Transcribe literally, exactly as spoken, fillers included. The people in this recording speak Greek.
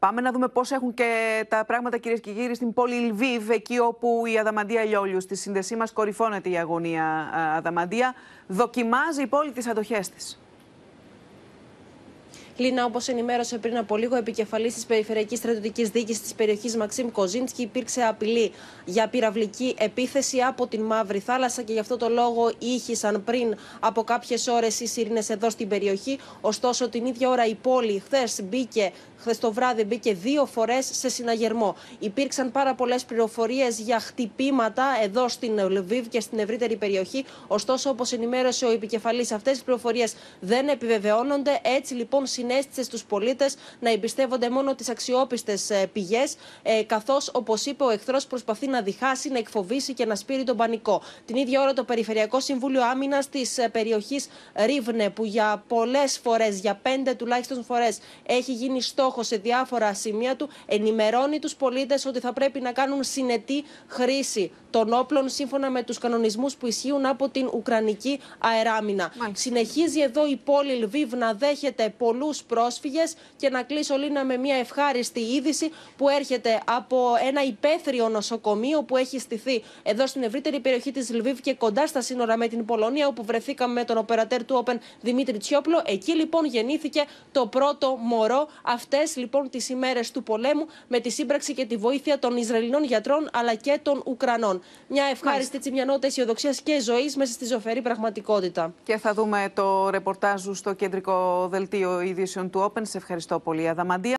Πάμε να δούμε πώς έχουν και τα πράγματα, κυρίες και κύριοι, στην πόλη Λβίβ, εκεί όπου η Αδαμαντία Λιόλιου, στη σύνδεσή μας, κορυφώνεται η αγωνία Αδαμαντία. Δοκιμάζει η πόλη τις αντοχές της. Λίνα, όπως ενημέρωσε πριν από λίγο, επικεφαλής της Περιφερειακής Στρατιωτικής Διοίκησης της περιοχής Μαξίμ Κοζίνσκι, υπήρξε απειλή για πυραυλική επίθεση από την Μαύρη Θάλασσα και γι' αυτό το λόγο ήχησαν πριν από κάποιες ώρες οι σιρήνες εδώ στην περιοχή. Ωστόσο, την ίδια ώρα η πόλη χθες μπήκε. Χθες το βράδυ μπήκε δύο φορές σε συναγερμό. Υπήρξαν πάρα πολλές πληροφορίες για χτυπήματα εδώ στην Λβίβ και στην ευρύτερη περιοχή. Ωστόσο, όπως ενημέρωσε ο επικεφαλής, αυτές οι πληροφορίες δεν επιβεβαιώνονται. Έτσι, λοιπόν, συνέστησε στους πολίτες να εμπιστεύονται μόνο τις αξιόπιστες πηγές, καθώς, όπως είπε, ο εχθρός προσπαθεί να διχάσει, να εκφοβήσει και να σπείρει τον πανικό. Την ίδια ώρα, το Περιφερειακό Συμβούλιο Άμυνας της περιοχής Ρίβνε, που για πολλές φορές, για πέντε τουλάχιστον φορές, έχει γίνει στόχο σε διάφορα σημεία του, ενημερώνει τους πολίτες ότι θα πρέπει να κάνουν συνετή χρήση των όπλων σύμφωνα με τους κανονισμούς που ισχύουν από την Ουκρανική αεράμινα. Μάλιστα. Συνεχίζει εδώ η πόλη Λβίβ να δέχεται πολλούς πρόσφυγες και να κλείσω, Λίνα, με μια ευχάριστη είδηση που έρχεται από ένα υπαίθριο νοσοκομείο που έχει στηθεί εδώ στην ευρύτερη περιοχή της Λβίβ και κοντά στα σύνορα με την Πολωνία, όπου βρεθήκαμε με τον οπερατέρ του Open Δημήτρη Τσιόπλο. Εκεί λοιπόν γεννήθηκε το πρώτο μωρό. Αυτές λοιπόν τις ημέρες του πολέμου, με τη σύμπραξη και τη βοήθεια των Ισραηλινών γιατρών αλλά και των Ουκρανών. Μια ευχάριστη έτσι, μια νότα αισιοδοξίας και ζωής μέσα στη ζωφερή πραγματικότητα. Και θα δούμε το ρεπορτάζ στο κεντρικό δελτίο ειδήσεων του Open. Σε ευχαριστώ πολύ, Αδαμαντία.